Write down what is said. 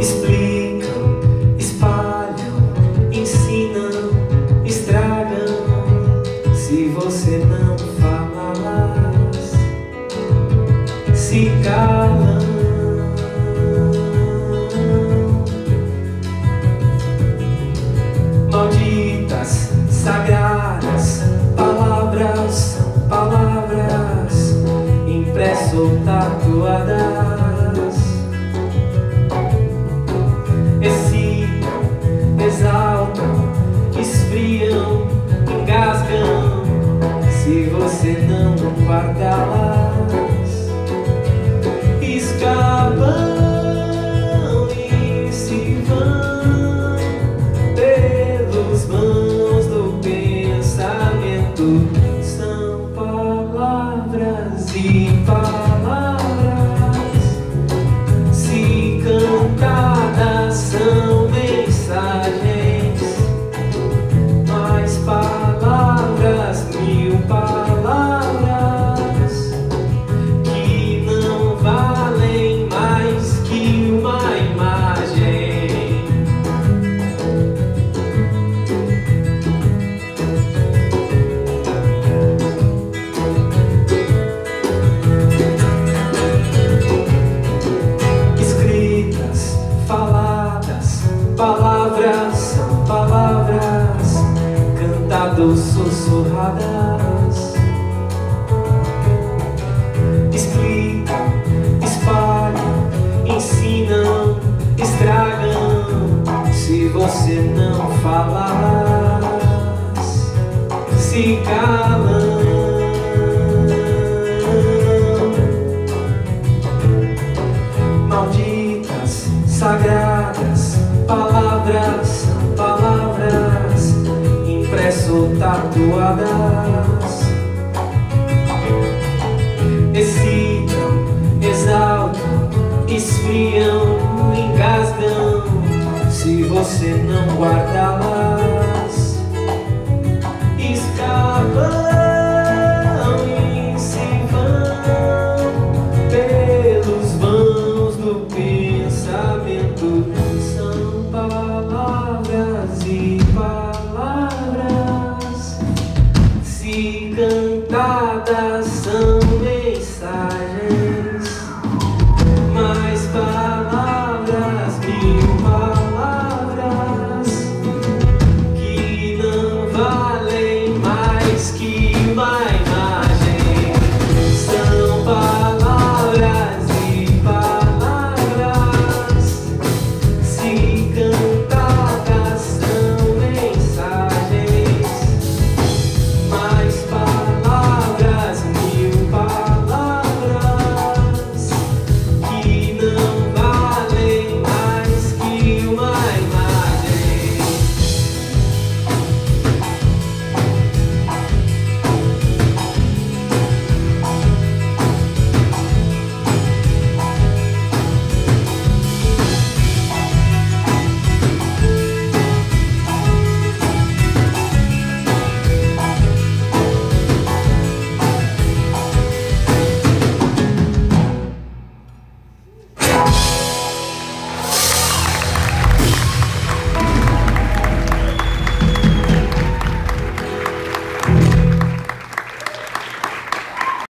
explicam, espalham, ensinam, estragam. Se você não falas, se calam. Malditas, sagradas palavras, palavras impresso ou tatuadas. Excitam, exaltam, esfriam, engasgam. Se você não guardá-las, escapam e se vão pelos vãos do pensamento. São palavras e palavras, se cantadas são mensagens, mais palavras, mil palavras, que não valem mais que uma imagem. Escritas, faladas, palavras são palavras, cantadas, sussurradas. Explicam, espalham, ensinam, estragam. Se você não falas, se calam. Malditas, sagradas palavras são palavras impresso ou tatuadas. Excitam, exaltam, esfriam, engasgam. Se você não guardá-las,